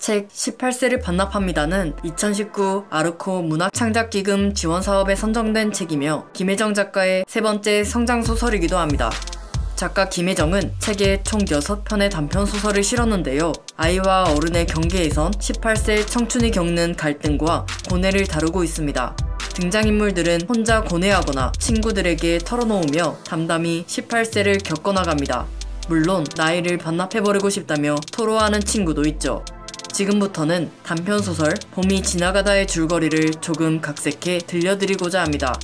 책 18세를 반납합니다는 2019 아르코 문학창작기금 지원사업에 선정된 책이며 김혜정 작가의 세 번째 성장소설이기도 합니다. 작가 김혜정은 책에 총 6편의 단편소설을 실었는데요. 아이와 어른의 경계에선 18세 청춘이 겪는 갈등과 고뇌를 다루고 있습니다. 등장인물들은 혼자 고뇌하거나 친구들에게 털어놓으며 담담히 18세를 겪어나갑니다. 물론 나이를 반납해버리고 싶다며 토로하는 친구도 있죠. 지금부터는 단편소설 봄이 지나가다의 줄거리를 조금 각색해 들려드리고자 합니다.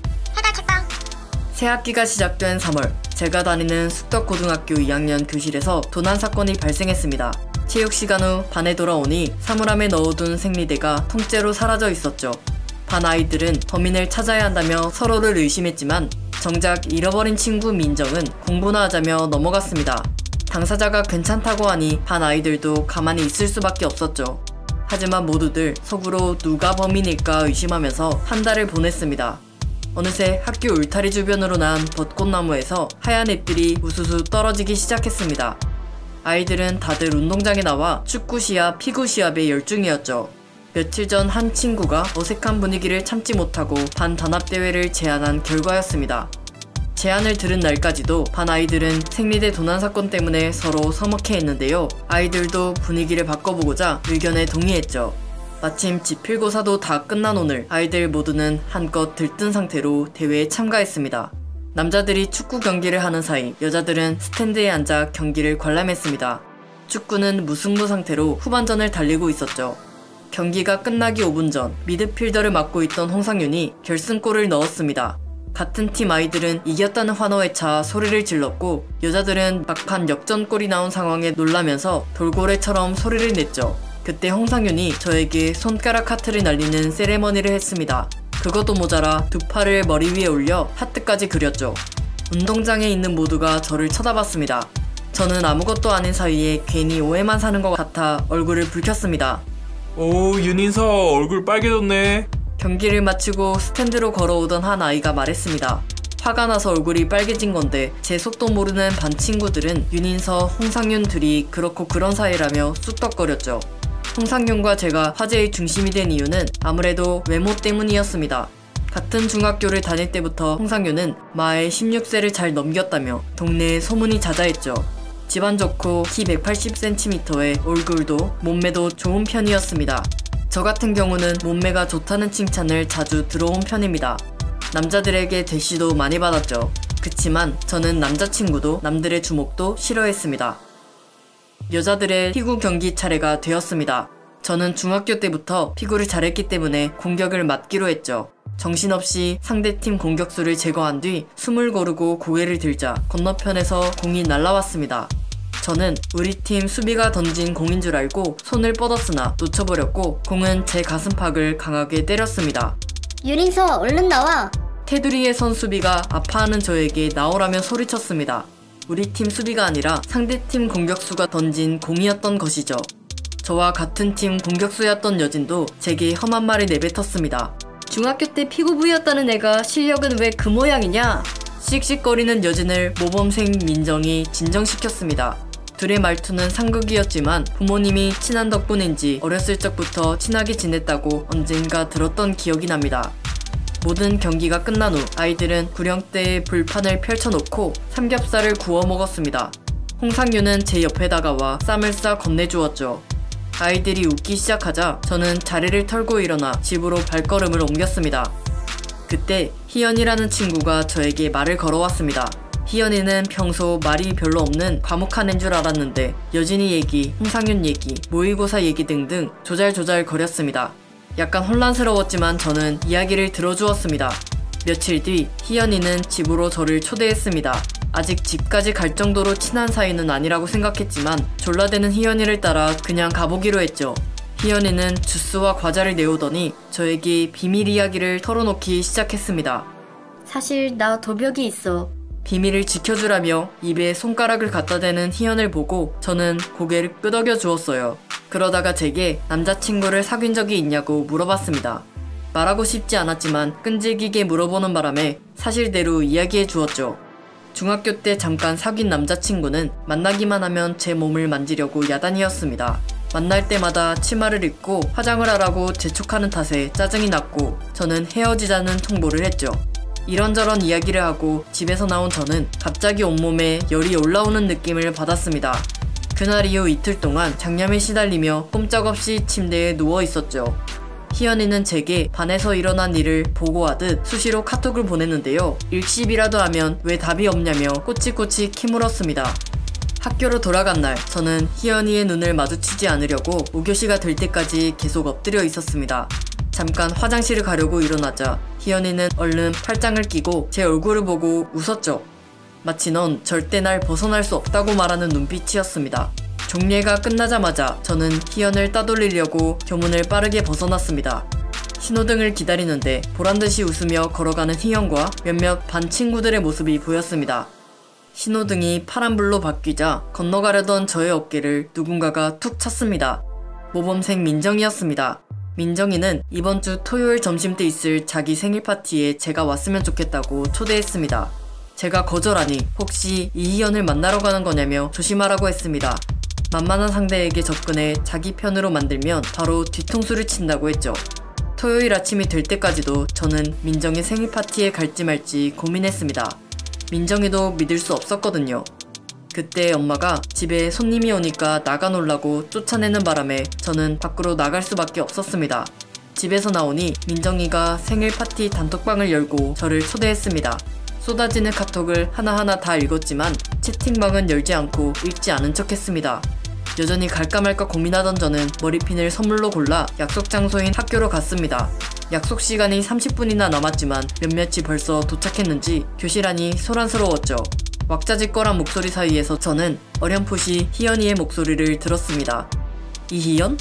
새학기가 시작된 3월, 제가 다니는 쑥덕고등학교 2학년 교실에서 도난사건이 발생했습니다. 체육시간 후 반에 돌아오니 사물함에 넣어둔 생리대가 통째로 사라져 있었죠. 반 아이들은 범인을 찾아야 한다며 서로를 의심했지만 정작 잃어버린 친구 민정은 공부나 하자며 넘어갔습니다. 당사자가 괜찮다고 하니 반 아이들도 가만히 있을 수밖에 없었죠. 하지만 모두들 속으로 누가 범인일까 의심하면서 한 달을 보냈습니다. 어느새 학교 울타리 주변으로 난 벚꽃나무에서 하얀 잎들이 우수수 떨어지기 시작했습니다. 아이들은 다들 운동장에 나와 축구 시합, 피구 시합에 열중이었죠. 며칠 전 한 친구가 어색한 분위기를 참지 못하고 반 단합대회를 제안한 결과였습니다. 제안을 들은 날까지도 반 아이들은 생리대 도난 사건 때문에 서로 서먹해했는데요. 아이들도 분위기를 바꿔보고자 의견에 동의했죠. 마침 지필고사도 다 끝난 오늘 아이들 모두는 한껏 들뜬 상태로 대회에 참가했습니다. 남자들이 축구 경기를 하는 사이 여자들은 스탠드에 앉아 경기를 관람했습니다. 축구는 무승부 상태로 후반전을 달리고 있었죠. 경기가 끝나기 5분 전 미드필더를 맡고 있던 홍상윤이 결승골을 넣었습니다. 같은 팀 아이들은 이겼다는 환호에 차 소리를 질렀고 여자들은 막판 역전골이 나온 상황에 놀라면서 돌고래처럼 소리를 냈죠. 그때 홍상윤이 저에게 손가락 하트를 날리는 세레머니를 했습니다. 그것도 모자라 두 팔을 머리 위에 올려 하트까지 그렸죠. 운동장에 있는 모두가 저를 쳐다봤습니다. 저는 아무것도 아닌 사이에 괜히 오해만 사는 것 같아 얼굴을 붉혔습니다. 오, 윤인서 얼굴 빨개졌네. 경기를 마치고 스탠드로 걸어오던 한 아이가 말했습니다. 화가 나서 얼굴이 빨개진 건데 제 속도 모르는 반 친구들은 윤인서, 홍상윤 둘이 그렇고 그런 사이라며 쑥덕거렸죠. 홍상윤과 제가 화제의 중심이 된 이유는 아무래도 외모 때문이었습니다. 같은 중학교를 다닐 때부터 홍상윤은 마에 16세를 잘 넘겼다며 동네에 소문이 자자했죠. 집안 좋고 키 180cm에 얼굴도 몸매도 좋은 편이었습니다. 저 같은 경우는 몸매가 좋다는 칭찬을 자주 들어온 편입니다. 남자들에게 대시도 많이 받았죠. 그치만 저는 남자친구도 남들의 주목도 싫어했습니다. 여자들의 피구 경기 차례가 되었습니다. 저는 중학교 때부터 피구를 잘했기 때문에 공격을 맡기로 했죠. 정신없이 상대팀 공격수를 제거한 뒤 숨을 고르고 고개를 들자 건너편에서 공이 날아왔습니다. 저는 우리 팀 수비가 던진 공인 줄 알고 손을 뻗었으나 놓쳐버렸고 공은 제 가슴팍을 강하게 때렸습니다. 윤인서 얼른 나와! 테두리에 선 수비가 아파하는 저에게 나오라며 소리쳤습니다. 우리 팀 수비가 아니라 상대팀 공격수가 던진 공이었던 것이죠. 저와 같은 팀 공격수였던 여진도 제게 험한 말을 내뱉었습니다. 중학교 때 피구부였다는 애가 실력은 왜 그 모양이냐? 씩씩거리는 여진을 모범생 민정이 진정시켰습니다. 둘의 말투는 상극이었지만 부모님이 친한 덕분인지 어렸을 적부터 친하게 지냈다고 언젠가 들었던 기억이 납니다. 모든 경기가 끝난 후 아이들은 구령대에 불판을 펼쳐놓고 삼겹살을 구워 먹었습니다. 홍상윤은 제 옆에 다가와 쌈을 싸 건네주었죠. 아이들이 웃기 시작하자 저는 자리를 털고 일어나 집으로 발걸음을 옮겼습니다. 그때 희연이라는 친구가 저에게 말을 걸어왔습니다. 희연이는 평소 말이 별로 없는 과묵한 애인 줄 알았는데 여진이 얘기, 홍상윤 얘기, 모의고사 얘기 등등 조잘조잘 거렸습니다. 약간 혼란스러웠지만 저는 이야기를 들어주었습니다. 며칠 뒤 희연이는 집으로 저를 초대했습니다. 아직 집까지 갈 정도로 친한 사이는 아니라고 생각했지만 졸라대는 희연이를 따라 그냥 가보기로 했죠. 희연이는 주스와 과자를 내오더니 저에게 비밀 이야기를 털어놓기 시작했습니다. 사실 나 도벽이 있어. 비밀을 지켜주라며 입에 손가락을 갖다 대는 희연을 보고 저는 고개를 끄덕여 주었어요. 그러다가 제게 남자친구를 사귄 적이 있냐고 물어봤습니다. 말하고 싶지 않았지만 끈질기게 물어보는 바람에 사실대로 이야기해 주었죠. 중학교 때 잠깐 사귄 남자친구는 만나기만 하면 제 몸을 만지려고 야단이었습니다. 만날 때마다 치마를 입고 화장을 하라고 재촉하는 탓에 짜증이 났고 저는 헤어지자는 통보를 했죠. 이런저런 이야기를 하고 집에서 나온 저는 갑자기 온몸에 열이 올라오는 느낌을 받았습니다. 그날 이후 이틀 동안 장염에 시달리며 꼼짝없이 침대에 누워 있었죠. 희연이는 제게 반에서 일어난 일을 보고하듯 수시로 카톡을 보냈는데요. 일십이라도 하면 왜 답이 없냐며 꼬치꼬치 키물었습니다. 학교로 돌아간 날 저는 희연이의 눈을 마주치지 않으려고 5교시가 될 때까지 계속 엎드려 있었습니다. 잠깐 화장실을 가려고 일어나자 희연이는 얼른 팔짱을 끼고 제 얼굴을 보고 웃었죠. 마치 넌 절대 날 벗어날 수 없다고 말하는 눈빛이었습니다. 종례가 끝나자마자 저는 희연을 따돌리려고 교문을 빠르게 벗어났습니다. 신호등을 기다리는데 보란듯이 웃으며 걸어가는 희연과 몇몇 반 친구들의 모습이 보였습니다. 신호등이 파란불로 바뀌자 건너가려던 저의 어깨를 누군가가 툭 찼습니다. 모범생 민정이었습니다. 민정이는 이번 주 토요일 점심때 있을 자기 생일 파티에 제가 왔으면 좋겠다고 초대했습니다. 제가 거절하니 혹시 이희연을 만나러 가는 거냐며 조심하라고 했습니다. 만만한 상대에게 접근해 자기 편으로 만들면 바로 뒤통수를 친다고 했죠. 토요일 아침이 될 때까지도 저는 민정의 생일 파티에 갈지 말지 고민했습니다. 민정이도 믿을 수 없었거든요. 그때 엄마가 집에 손님이 오니까 나가놀라고 쫓아내는 바람에 저는 밖으로 나갈 수밖에 없었습니다. 집에서 나오니 민정이가 생일 파티 단톡방을 열고 저를 초대했습니다. 쏟아지는 카톡을 하나하나 다 읽었지만 채팅방은 열지 않고 읽지 않은 척 했습니다. 여전히 갈까 말까 고민하던 저는 머리핀을 선물로 골라 약속 장소인 학교로 갔습니다. 약속 시간이 30분이나 남았지만 몇몇이 벌써 도착했는지 교실 안이 소란스러웠죠. 왁자지껄한 목소리 사이에서 저는 어렴풋이 희연이의 목소리를 들었습니다. 이희연?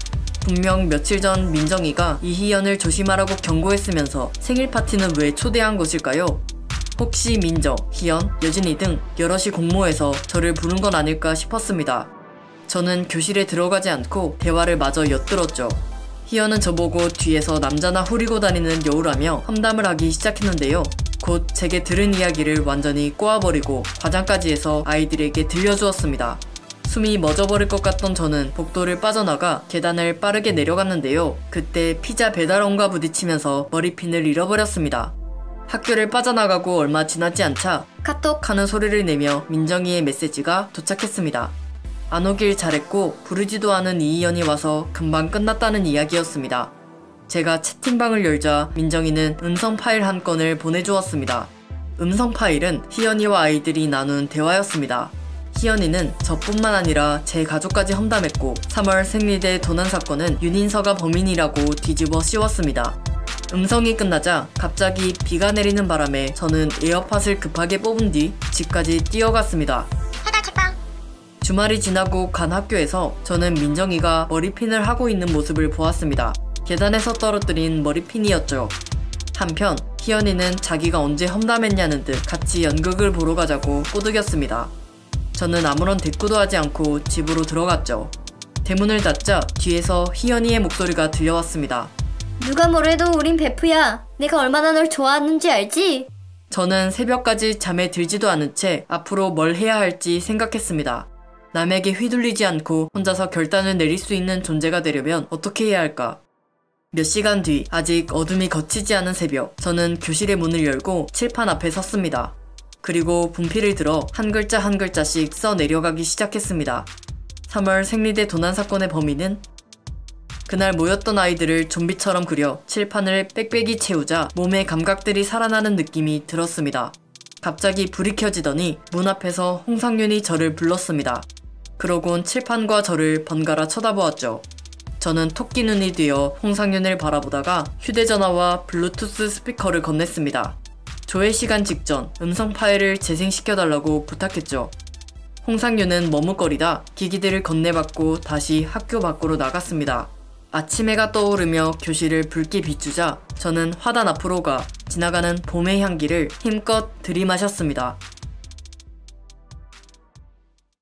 분명 며칠 전 민정이가 이희연을 조심하라고 경고했으면서 생일 파티는 왜 초대한 것일까요? 혹시 민정, 희연, 여진이 등 여럿이 공모해서 저를 부른 건 아닐까 싶었습니다. 저는 교실에 들어가지 않고 대화를 마저 엿들었죠. 희연은 저보고 뒤에서 남자나 후리고 다니는 여우라며 험담을 하기 시작했는데요. 곧 제게 들은 이야기를 완전히 꼬아버리고 과장까지 해서 아이들에게 들려주었습니다. 숨이 멎어버릴 것 같던 저는 복도를 빠져나가 계단을 빠르게 내려갔는데요. 그때 피자 배달원과 부딪히면서 머리핀을 잃어버렸습니다. 학교를 빠져나가고 얼마 지나지 않자 카톡 하는 소리를 내며 민정이의 메시지가 도착했습니다. 안 오길 잘했고 부르지도 않은 이희연이 와서 금방 끝났다는 이야기였습니다. 제가 채팅방을 열자 민정이는 음성 파일 한 건을 보내주었습니다. 음성 파일은 희연이와 아이들이 나눈 대화였습니다. 희연이는 저뿐만 아니라 제 가족까지 험담했고 3월 생리대 도난 사건은 윤인서가 범인이라고 뒤집어 씌웠습니다. 음성이 끝나자 갑자기 비가 내리는 바람에 저는 에어팟을 급하게 뽑은 뒤 집까지 뛰어갔습니다. 주말이 지나고 간 학교에서 저는 민정이가 머리핀을 하고 있는 모습을 보았습니다. 계단에서 떨어뜨린 머리핀이었죠. 한편 희연이는 자기가 언제 험담했냐는 듯 같이 연극을 보러 가자고 꼬드겼습니다. 저는 아무런 대꾸도 하지 않고 집으로 들어갔죠. 대문을 닫자 뒤에서 희연이의 목소리가 들려왔습니다. 누가 뭐래도 우린 베프야. 내가 얼마나 널 좋아하는지 알지? 저는 새벽까지 잠에 들지도 않은 채 앞으로 뭘 해야 할지 생각했습니다. 남에게 휘둘리지 않고 혼자서 결단을 내릴 수 있는 존재가 되려면 어떻게 해야 할까? 몇 시간 뒤 아직 어둠이 걷히지 않은 새벽, 저는 교실의 문을 열고 칠판 앞에 섰습니다. 그리고 분필을 들어 한 글자 한 글자씩 써 내려가기 시작했습니다. 3월 생리대 도난 사건의 범인은? 그날 모였던 아이들을 좀비처럼 그려 칠판을 빽빽이 채우자 몸의 감각들이 살아나는 느낌이 들었습니다. 갑자기 불이 켜지더니 문 앞에서 홍상윤이 저를 불렀습니다. 그러곤 칠판과 저를 번갈아 쳐다보았죠. 저는 토끼 눈이 되어 홍상윤을 바라보다가 휴대전화와 블루투스 스피커를 건넸습니다. 조회 시간 직전 음성 파일을 재생시켜달라고 부탁했죠. 홍상윤은 머뭇거리다 기기들을 건네받고 다시 학교 밖으로 나갔습니다. 아침 해가 떠오르며 교실을 붉게 비추자 저는 화단 앞으로 가 지나가는 봄의 향기를 힘껏 들이마셨습니다.